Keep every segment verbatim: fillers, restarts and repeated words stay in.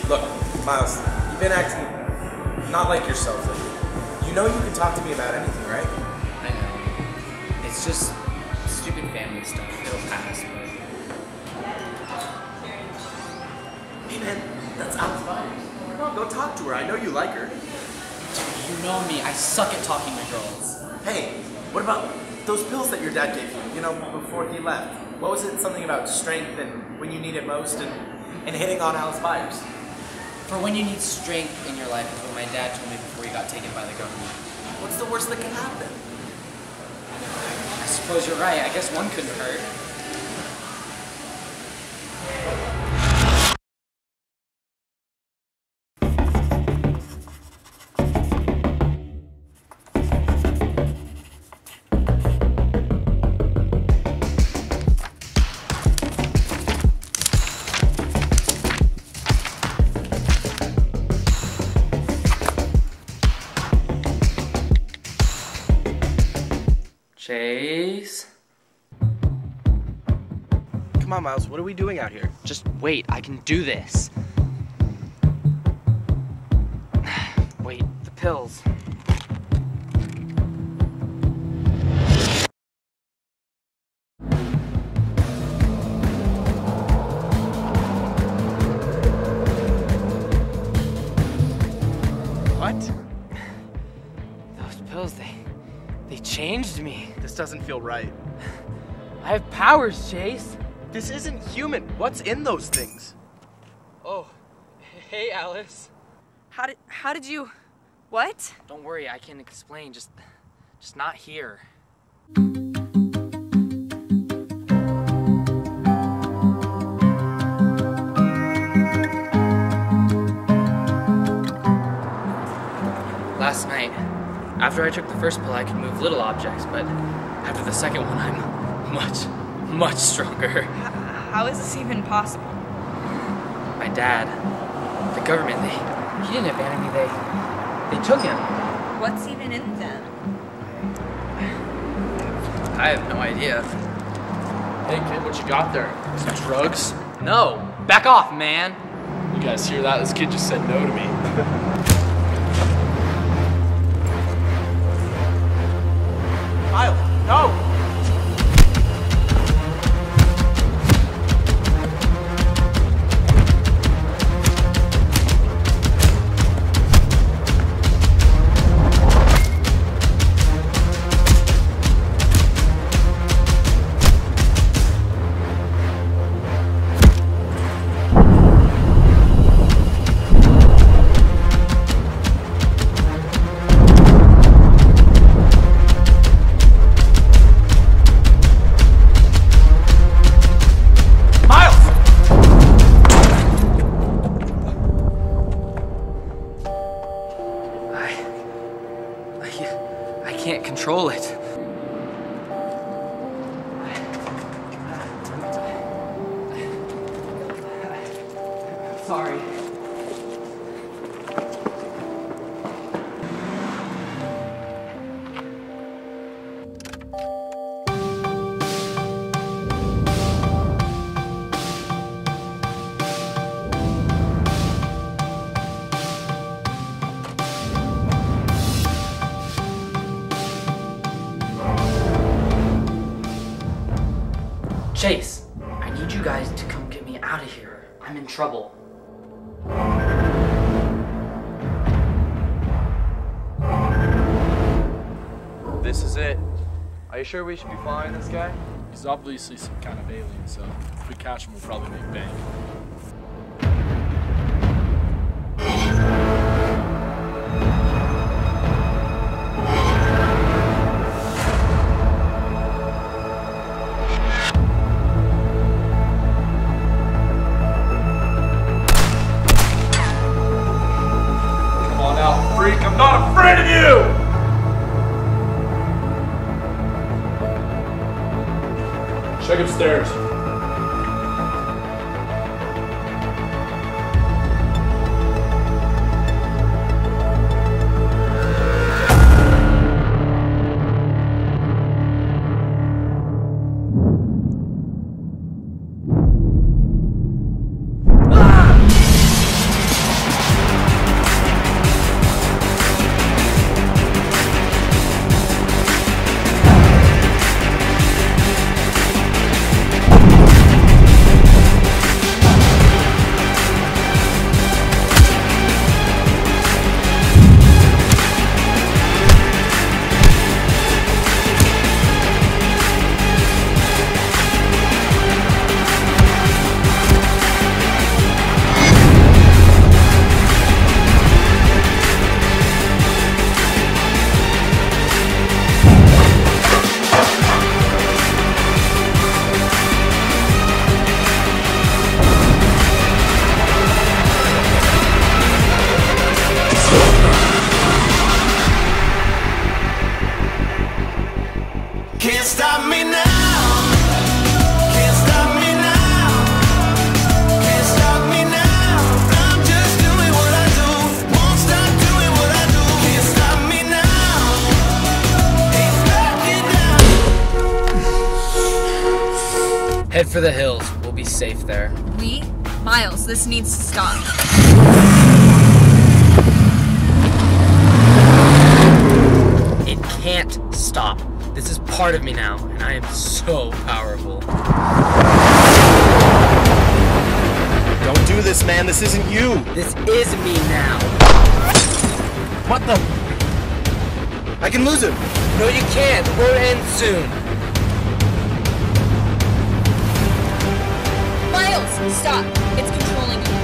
Look, Miles, you've been acting not like yourself lately. You know you can talk to me about anything, right? I know. It's just stupid family stuff. It'll pass, but... Hey man, that's Alice Byers. Come on, go talk to her. I know you like her. You know me. I suck at talking to girls. Hey, what about those pills that your dad gave you, you know, before he left? What was it? Something about strength and when you need it most and, and hitting on Alice Byers? For when you need strength in your life is what my dad told me before he got taken by the government. What's the worst that can happen? I suppose you're right. I guess one couldn't hurt. Chase? Come on, Miles, what are we doing out here? Just wait, I can do this. Wait, the pills. What? Those pills, they... they changed me. This doesn't feel right. I have powers, Chase. This isn't human. What's in those things? Oh, hey, Alice. How did, how did you, what? Don't worry, I can explain, just, just not here. Last night, after I took the first pill, I could move little objects, but after the second one, I'm much, much stronger. H how is this even possible? My dad, the government, they, he didn't abandon me, they, they took him. What's even in them? I have no idea. Hey kid, what you got there? Some drugs? No, back off, man. You guys hear that? This kid just said no to me. Miles, no! I can't control it. Sorry. Chase, I need you guys to come get me out of here. I'm in trouble. This is it. Are you sure we should be following this guy? He's obviously some kind of alien, so if we catch him, we'll probably make bank. I'm not afraid of you! Check upstairs. for the hills. We'll be safe there. We? Miles, this needs to stop. It can't stop. This is part of me now, and I am so powerful. Don't do this, man. This isn't you. This is me now. What the? I can lose him. No, you can't. The road ends soon. Miles, stop. It's controlling you.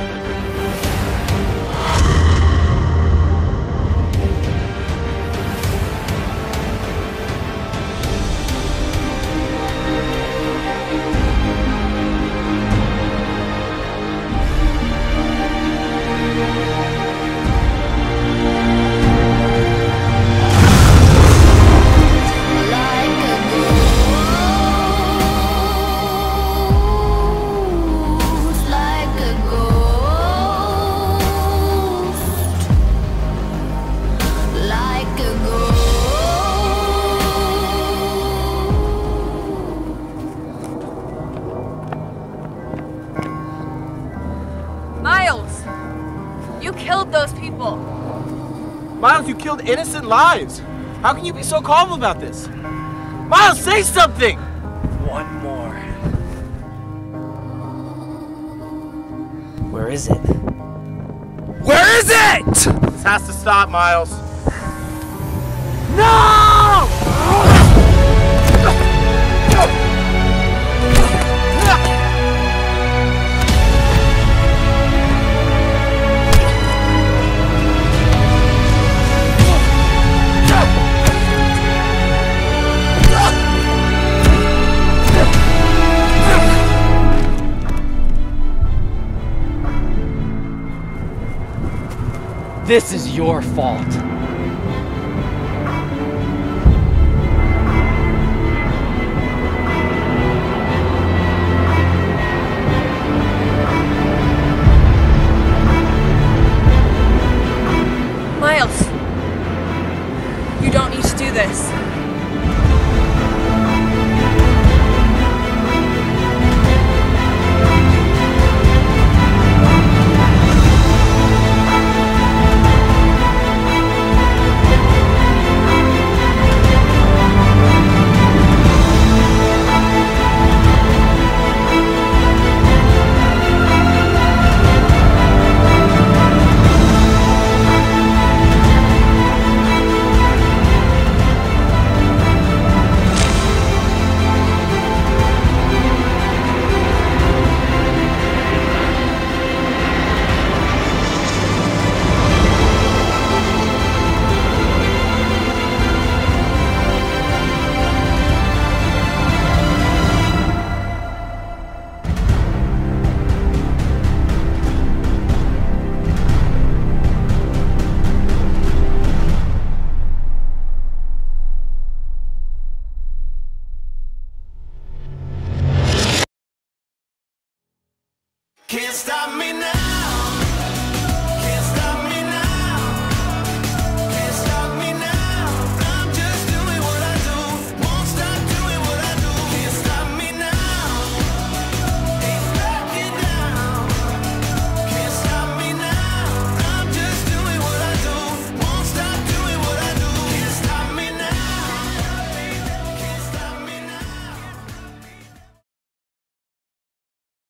Miles! You killed those people! Miles, you killed innocent lives. How can you be so calm about this? Miles, say something! One more. Where is it? Where is it? This has to stop, Miles. No! This is your fault. Miles! You don't need to do this. Can't stop me now.